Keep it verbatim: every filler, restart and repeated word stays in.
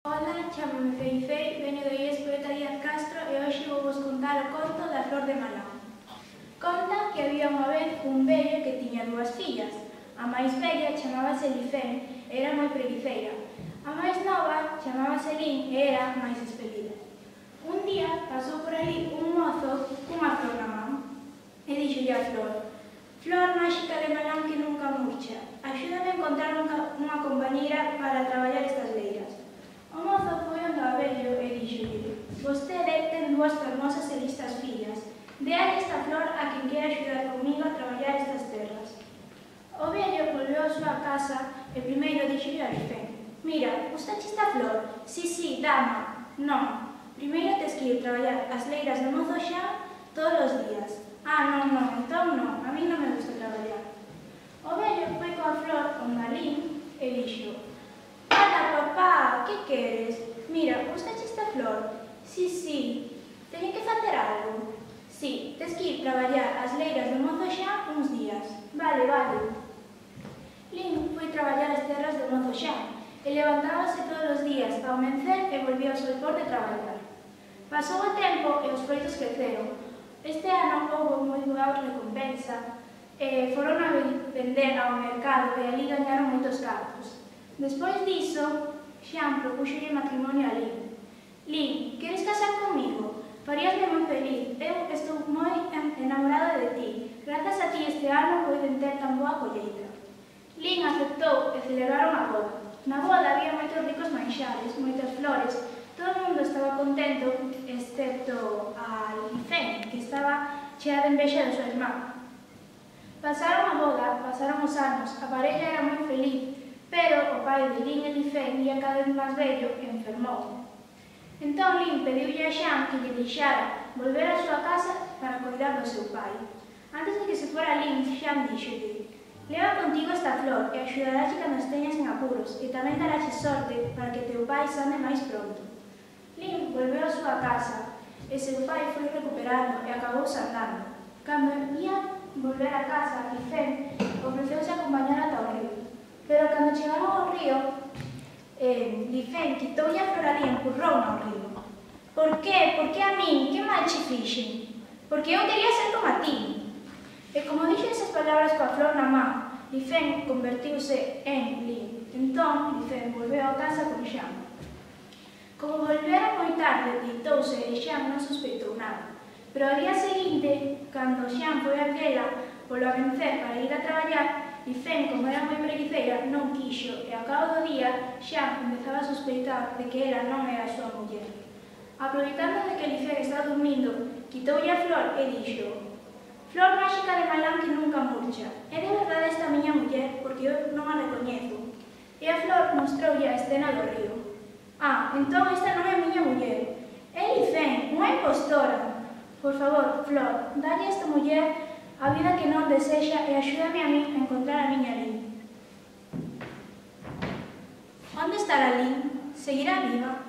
Ola, chámame Feifei, veño de Illes Poeta Díaz Castro e hoxe vou vos contar o conto da Flor de Malán. Conta que había unha vez un vello que tiña dúas fillas. A máis vella chamábase Lifén e era moi preguiceira. A máis nova chamábase Lin e era máis espelida. Un día pasou por ali un mozo cunha flor na man e dixolle a flor: "Flor máxica de Malán que nunca murcha, axúdame a encontrar unha compañeira para traballar estas leiras." O mozo foi onde ao vello e dixolle: "Vostede ten dúas fermosas e listas fillas. Déalle esta flor a quen quera axudar comigo a traballar estas terras." O vello volveu á súa casa e primeiro dixolle a Lifén: "Mira, gustache esta flor? Si, si, dama." "Non, primeiro tes que ir traballar as leiras do mozo xa todos os días." "Ah, non, non, entón non, a mí non me gusta traballar." O vello foi coa flor onde a Lin e dixo: "Hola, papá, que queres? Mira, gustache esta flor?" "Si, si." "Teño que facer algo?" "Si, tes que ir traballar as leiras do mozo xa uns días." "Vale, vale." Lin foi traballar as terras do mozo xa e levantábase todos os días ao mencer e volvía ao solpor de traballar. Pasou o tempo e os froitos creceron. Este ano houbo moi boa recompensa e foron a vender ao mercado e ali gañaron moitos cartos. Despois diso, Xian propúxolle matrimonio a Lin. "Lin, queres casar comigo? Faríasme moi feliz, eu estou moi enamorada de ti. Grazas a ti este ano poden ter tan boa colleita." Lin aceptou e celebraron a boda. Na boda había moitos ricos manxares, moitas flores, todo o mundo estaba contento, excepto a Lifén, que estaba chea de envexa da súa irmá. Pasaron a boda, pasaron os anos, a parella era moi feliz, pero o pai de Lin e Lifén ia cada vez máis vello e enfermou. Entón Lin pediulle a Xian que lle deixara volver á súa casa para cuidar do seu pai. Antes de que se fora Lin, Xian díxolle: "Leva contigo esta flor e axudarache cando esteñas en apuros e tamén darache sorte para que teu pai sane máis pronto." Lin volveu á súa casa e seu pai foi recuperando e acabou sanando. Cando ia volver a casa, Lifén ofreceuse a acompañar ata o río. Pero cando chegaron ao río, eh, Lifén quitoulle a flor ali e empurrouna ao río. "Por que? Por que a min? Que mal che fixen? Porque eu quería ser como a ti." E como dixo esas palabras coa flor na man, Lifén convertiuse en Lin. Entón, Lifén volveu a casa con Xian. Como volvera moi tarde, deitouse e Xian non sospeitou nada. Pero ao día seguinte, cando Xian foi a vela polo amencer para ir a traballar, Lifén, como era moi preguiceira, non quixo e ao cabo do día Xian empezaba a sospeitar de que ela non era a súa muller. Aproveitando de que Lifén estaba dormindo, quitoulle a flor e dixo: "Flor máxica de Malán que nunca murcha, é de verdade esta miña muller porque eu non a recoñezo." E a flor mostroulle a escena do río. "Ah, entón esta non é miña muller. É Lifén, unha impostora. Por favor, Flor, dalle a esta muller a vida que non desexa e axúdame a min a encontrar a miña Lin." Onde estará Lin? Seguirá viva?